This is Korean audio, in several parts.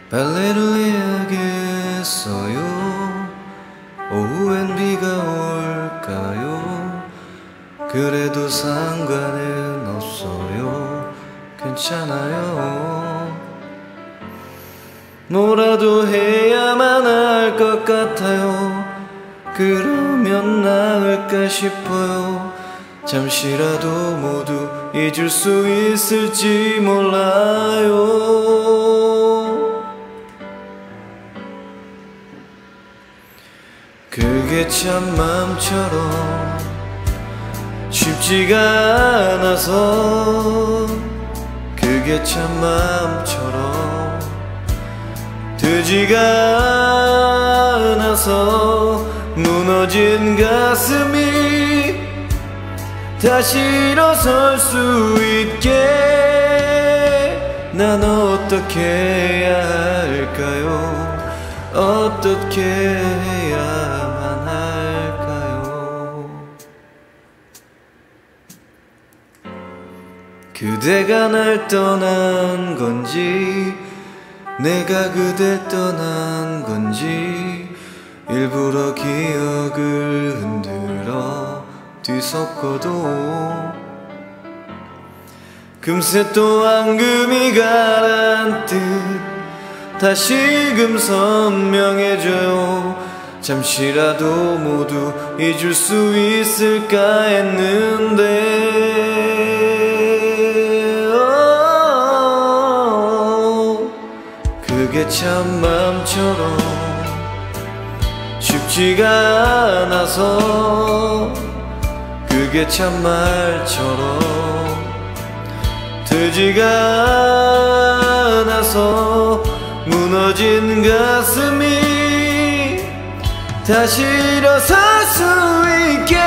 빨래를 해야겠어요. 오후엔 비가 올까요? 그래도 상관은 없어요. 괜찮아요. 뭐라도 해야만 할 것 같아요. 그러면 나을까 싶어요. 잠시라도 모두 잊을 수 있을지 몰라요. 그게 참 맘처럼 쉽지가 않아서, 그게 참 맘처럼 되지가 않아서 무너진 가슴이 다시 일어설 수 있게 난 어떻게 해야 할까요? 어떻게 해야만 할까요? 그대가 날 떠난 건지 내가 그댈 떠난 건지 일부러 기억을 흔들어 뒤섞어도 금세 또 앙금이 가라앉듯 다시금 선명해져요. 잠시라도 모두 잊을 수 있을까 했는데 그게 참 맘처럼 쉽지가 않아서, 그게 참 말처럼 되지가 않아서 무너진 가슴이 다시 일어설 수 있게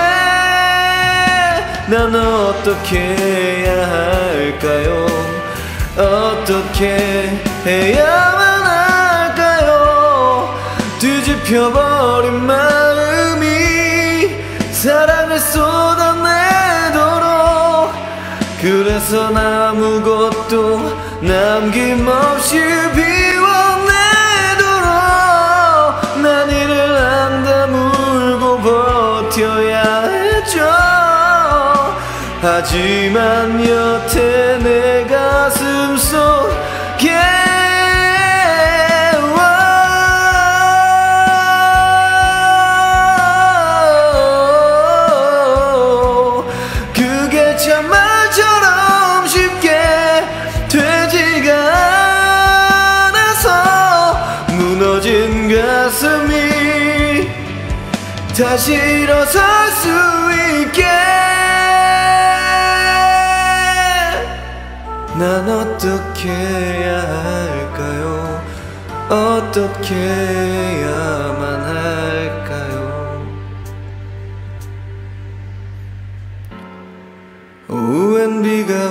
난 어떻게 해야 할까요? 어떻게 해야만 할까요? 뒤집혀버린 마음이 사랑을 쏟아내도록, 그래서 아무것도 남김없이 비워내도록 난 이를 안 다물고 버텨야 했죠. 하지만 여태 내 가슴 속에 그게 참 말처럼 쉽게 되지가 않아서 무너진 가슴이 다시 일어설 수 있게 난 어떻게 해야 할까요? 어떻게 해야만 할까요? 오후엔 비가